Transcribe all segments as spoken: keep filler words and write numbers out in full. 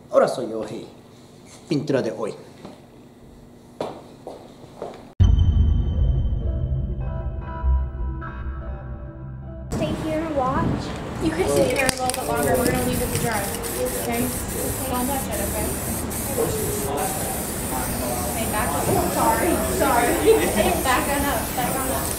Ahora soy yo, hey. Pintura de hoy. Stay here and watch. You can sit here a little bit longer. We're gonna leave it to dry. Okay? Don't touch it, okay? Hey, back up. Oh, sorry. Sorry. Back on up. Back on up.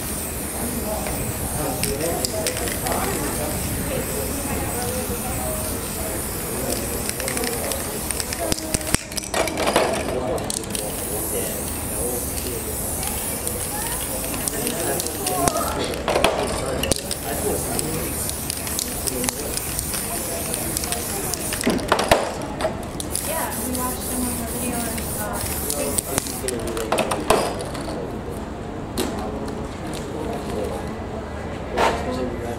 Yeah, we watched some of the video on uh, Facebook.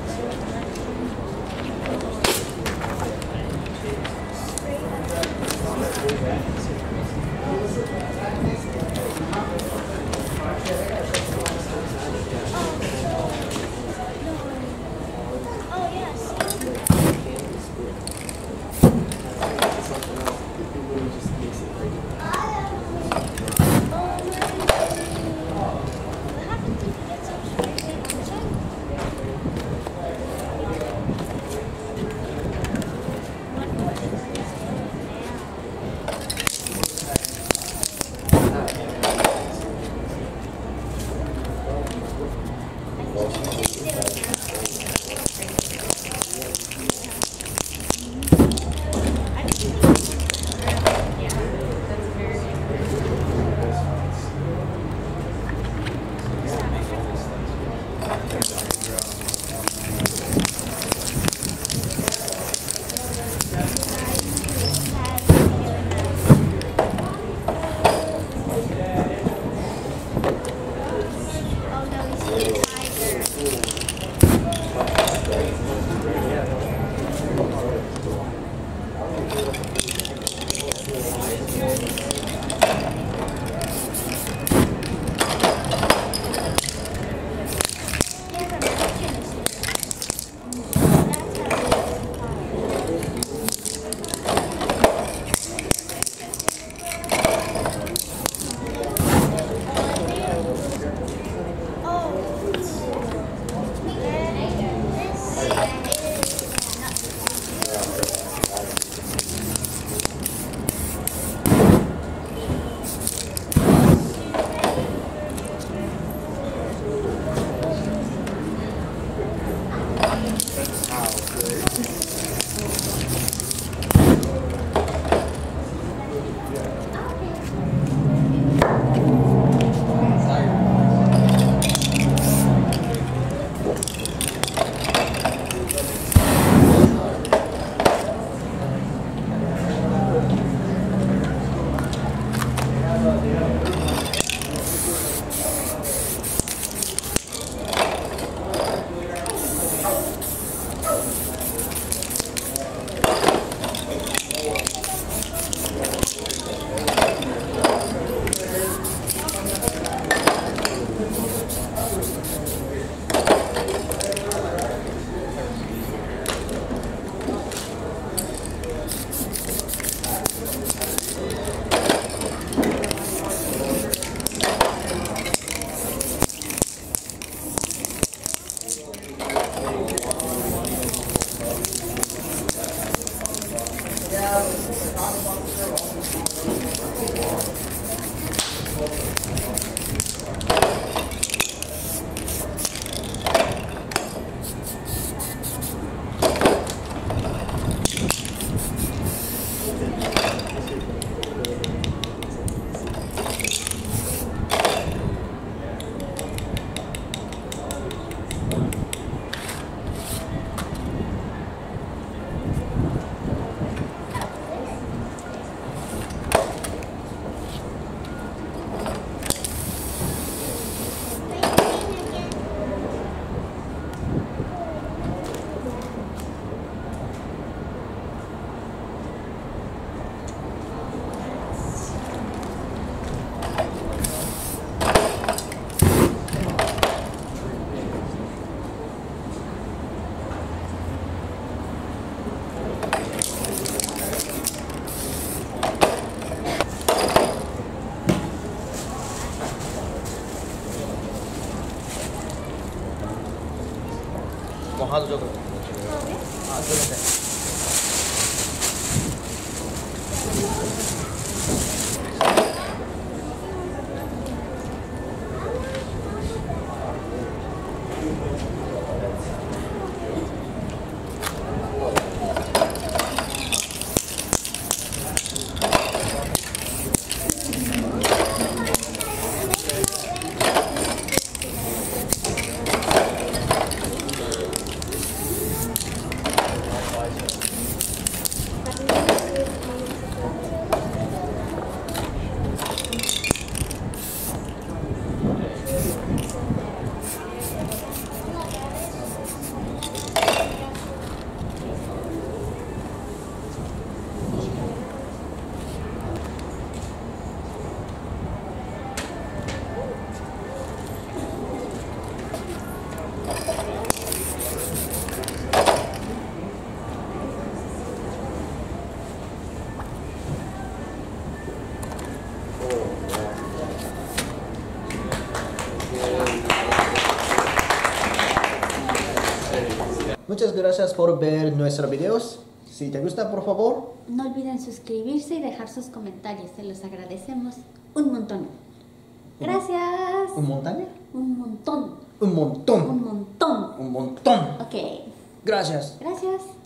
hago yo. Ah, excelente. Muchas gracias por ver nuestros videos. Si te gusta, por favor, no olviden suscribirse y dejar sus comentarios. Se los agradecemos un montón. Gracias. ¿Un montaña? Un montón. Un montón. Un montón. Un montón. Ok. Gracias. Gracias.